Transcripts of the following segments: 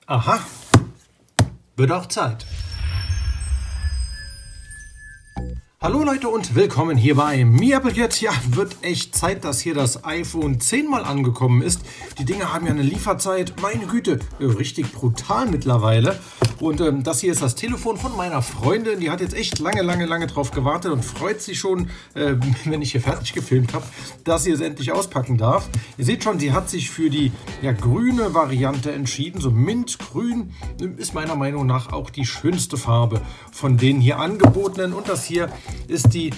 Aha, wird auch Zeit. Hallo Leute und willkommen hier bei MeAppleCat. Ja, wird echt Zeit, dass hier das iPhone 10 mal angekommen ist. Die Dinge haben ja eine Lieferzeit, meine Güte, richtig brutal mittlerweile. Und das hier ist das Telefon von meiner Freundin. Die hat jetzt echt lange drauf gewartet und freut sich schon, wenn ich hier fertig gefilmt habe, dass sie es endlich auspacken darf. Ihr seht schon, sie hat sich für die grüne Variante entschieden. So Mintgrün ist meiner Meinung nach auch die schönste Farbe von den hier angebotenen. Und das hier ist die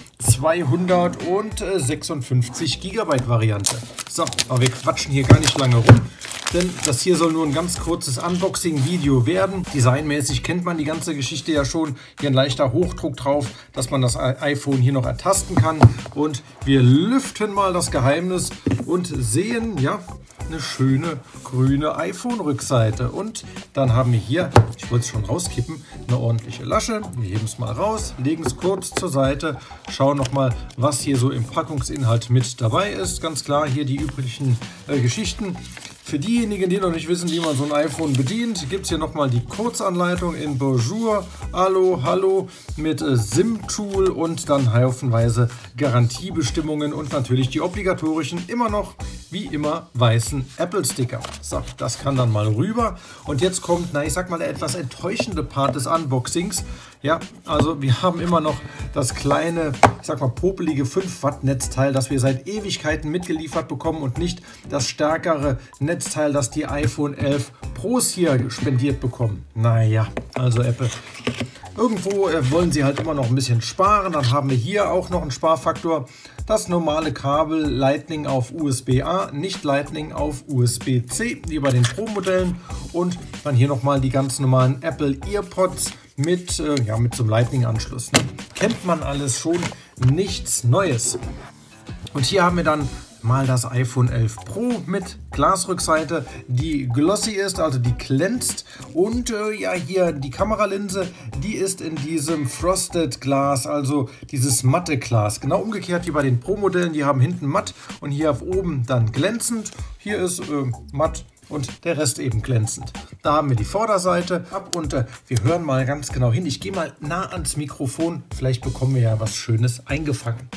256 GB Variante. So, aber wir quatschen hier gar nicht lange rum, denn das hier soll nur ein ganz kurzes Unboxing-Video werden. Designmäßig kennt man die ganze Geschichte ja schon. Hier ein leichter Hochdruck drauf, dass man das iPhone hier noch ertasten kann. Und wir lüften mal das Geheimnis und sehen, ja, eine schöne grüne iPhone-Rückseite. Und dann haben wir hier, ich wollte es schon rauskippen, eine ordentliche Lasche. Wir heben es mal raus, legen es kurz zur Seite, schauen nochmal, was hier so im Packungsinhalt mit dabei ist. Ganz klar hier die üblichen Geschichten. Für diejenigen, die noch nicht wissen, wie man so ein iPhone bedient, gibt es hier nochmal die Kurzanleitung in Bonjour, Hallo mit SIM-Tool und dann haufenweise Garantiebestimmungen und natürlich die obligatorischen, immer noch wie immer weißen Apple-Sticker. So, das kann dann mal rüber. Und jetzt kommt, ich sag mal, der etwas enttäuschende Part des Unboxings. Ja, also wir haben immer noch das kleine, ich sag mal, popelige 5 Watt Netzteil, das wir seit Ewigkeiten mitgeliefert bekommen und nicht das stärkere Netzteil, das die iPhone 11 Pros hier spendiert bekommen. Naja, also Apple. Irgendwo wollen sie halt immer noch ein bisschen sparen. Dann haben wir hier auch noch einen Sparfaktor. Das normale Kabel Lightning auf USB-A, nicht Lightning auf USB-C, wie bei den Pro-Modellen. Und dann hier nochmal die ganz normalen Apple EarPods mit so einem Lightning-Anschluss. Ne? Kennt man alles schon, nichts Neues. Und hier haben wir dann mal das iPhone 11 Pro mit Glasrückseite, die glossy ist, also die glänzt. Und hier die Kameralinse, die ist in diesem Frosted Glas, also dieses matte Glas. Genau umgekehrt wie bei den Pro-Modellen, die haben hinten matt und hier auf oben dann glänzend. Hier ist matt und der Rest eben glänzend. Da haben wir die Vorderseite ab und wir hören mal ganz genau hin. Ich gehe mal nah ans Mikrofon, vielleicht bekommen wir ja was Schönes eingefangen.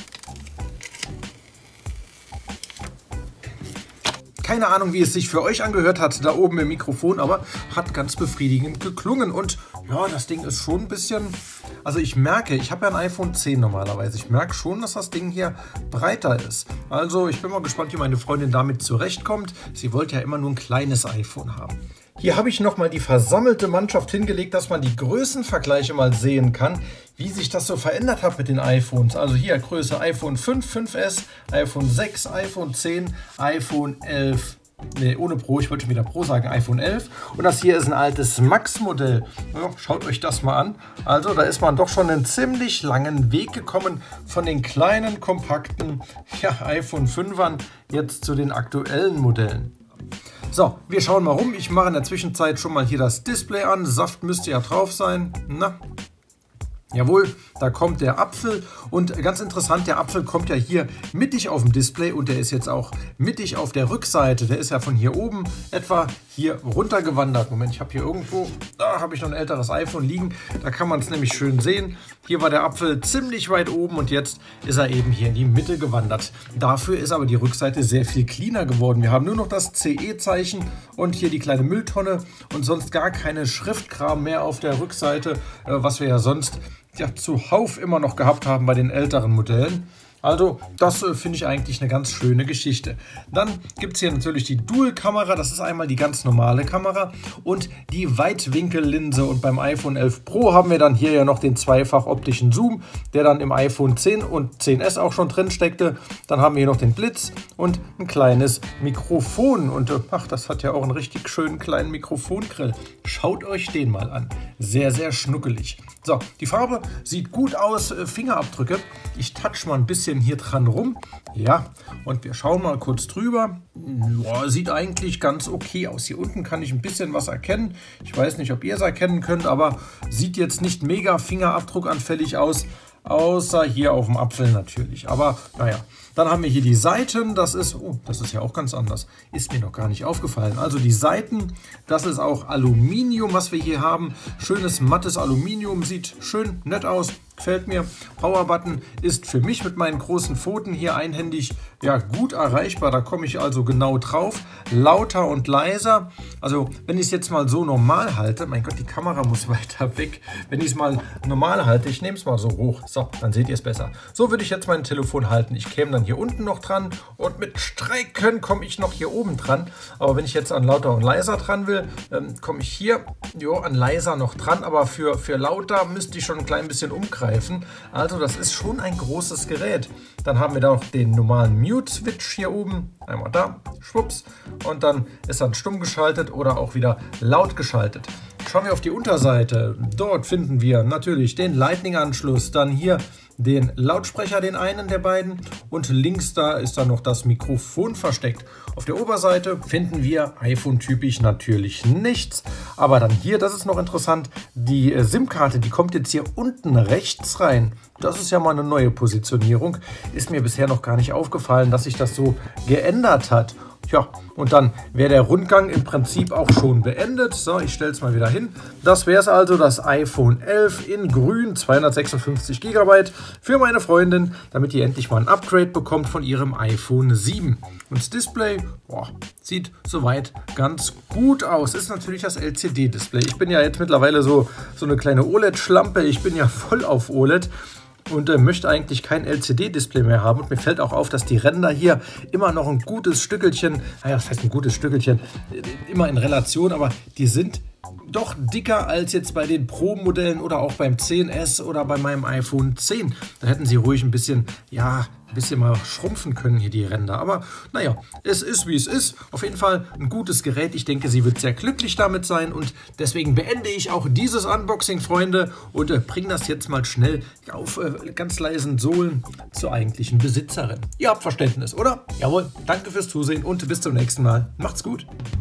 Keine Ahnung, wie es sich für euch angehört hat, da oben im Mikrofon, aber hat ganz befriedigend geklungen. Und ja, das Ding ist schon ein bisschen, also ich merke, ich habe ja ein iPhone 10 normalerweise, ich merke schon, dass das Ding hier breiter ist. Also ich bin mal gespannt, wie meine Freundin damit zurechtkommt. Sie wollte ja immer nur ein kleines iPhone haben. Hier habe ich nochmal die versammelte Mannschaft hingelegt, dass man die Größenvergleiche mal sehen kann, wie sich das so verändert hat mit den iPhones. Also hier Größe iPhone 5, 5S, iPhone 6, iPhone 10, iPhone 11. Ne, ohne Pro, ich wollte schon wieder Pro sagen, iPhone 11. Und das hier ist ein altes Max-Modell. Ja, schaut euch das mal an. Also da ist man doch schon einen ziemlich langen Weg gekommen von den kleinen, kompakten iPhone 5ern jetzt zu den aktuellen Modellen. So, wir schauen mal rum. Ich mache in der Zwischenzeit schon mal hier das Display an. Saft müsste ja drauf sein. Na, jawohl, da kommt der Apfel und ganz interessant, der Apfel kommt ja hier mittig auf dem Display und der ist jetzt auch mittig auf der Rückseite. Der ist ja von hier oben etwa hier runter gewandert. Moment, ich habe hier irgendwo, da habe ich noch ein älteres iPhone liegen, da kann man es nämlich schön sehen. Hier war der Apfel ziemlich weit oben und jetzt ist er eben hier in die Mitte gewandert. Dafür ist aber die Rückseite sehr viel cleaner geworden. Wir haben nur noch das CE-Zeichen und hier die kleine Mülltonne und sonst gar keine Schriftkram mehr auf der Rückseite, was wir ja sonst zuhauf immer noch gehabt haben bei den älteren Modellen. Also das finde ich eigentlich eine ganz schöne Geschichte. Dann gibt es hier natürlich die Dual-Kamera, das ist einmal die ganz normale Kamera und die Weitwinkellinse. Und beim iPhone 11 Pro haben wir dann hier ja noch den zweifach optischen Zoom, der dann im iPhone 10 und 10S auch schon drin steckte. Dann haben wir hier noch den Blitz und ein kleines Mikrofon. Und das hat ja auch einen richtig schönen kleinen Mikrofongrill. Schaut euch den mal an. Sehr, sehr schnuckelig. So, die Farbe sieht gut aus, Fingerabdrücke. Ich touch mal ein bisschen hier dran rum. Ja, und wir schauen mal kurz drüber. Ja, sieht eigentlich ganz okay aus. Hier unten kann ich ein bisschen was erkennen. Ich weiß nicht, ob ihr es erkennen könnt, aber sieht jetzt nicht mega fingerabdruckanfällig aus. Außer hier auf dem Apfel natürlich. Aber naja, Dann haben wir hier die Seiten, das ist ja auch ganz anders, ist mir noch gar nicht aufgefallen. Also die Seiten, das ist auch Aluminium, was wir hier haben. Schönes mattes Aluminium, sieht schön nett aus, gefällt mir. Powerbutton ist für mich mit meinen großen Pfoten hier einhändig ja gut erreichbar, da komme ich also genau drauf. Lauter und leiser, also wenn ich es jetzt mal so normal halte, mein Gott, die Kamera muss weiter weg. Wenn ich es mal normal halte, ich nehme es mal so hoch, so, dann seht ihr es besser. So würde ich jetzt mein Telefon halten. Ich käme dann hier unten noch dran und mit Streiken komme ich noch hier oben dran. Aber wenn ich jetzt an lauter und leiser dran will, komme ich hier an leiser noch dran, aber für lauter müsste ich schon ein klein bisschen umgreifen. Also das ist schon ein großes Gerät. Dann haben wir da noch den normalen Mute-Switch hier oben. Einmal da, schwupps. Und dann ist dann stumm geschaltet oder auch wieder laut geschaltet. Schauen wir auf die Unterseite. Dort finden wir natürlich den Lightning-Anschluss. Dann hier den Lautsprecher, den einen der beiden. Und links da ist dann noch das Mikrofon versteckt. Auf der Oberseite finden wir iPhone-typisch natürlich nichts. Aber dann hier, das ist noch interessant, die SIM-Karte, die kommt jetzt hier unten rechts rein. Das ist ja mal eine neue Positionierung. Ist mir bisher noch gar nicht aufgefallen, dass sich das so geändert hat. Ja, und dann wäre der Rundgang im Prinzip auch schon beendet. So, ich stelle es mal wieder hin. Das wäre es also, das iPhone 11 in grün, 256 GB für meine Freundin, damit die endlich mal ein Upgrade bekommt von ihrem iPhone 7. Und das Display, sieht soweit ganz gut aus. Ist natürlich das LCD-Display. Ich bin ja jetzt mittlerweile so eine kleine OLED-Schlampe. Ich bin ja voll auf OLED. Und möchte eigentlich kein LCD-Display mehr haben. Und mir fällt auch auf, dass die Ränder hier immer noch ein gutes Stückelchen, das heißt ein gutes Stückelchen, immer in Relation, aber die sind doch dicker als jetzt bei den Pro-Modellen oder auch beim 10S oder bei meinem iPhone 10. Da hätten sie ruhig ein bisschen mal schrumpfen können hier die Ränder. Aber naja, es ist wie es ist. Auf jeden Fall ein gutes Gerät. Ich denke, sie wird sehr glücklich damit sein. Und deswegen beende ich auch dieses Unboxing, Freunde. Und bringe das jetzt mal schnell auf ganz leisen Sohlen zur eigentlichen Besitzerin. Ihr habt Verständnis, oder? Jawohl, danke fürs Zusehen und bis zum nächsten Mal. Macht's gut.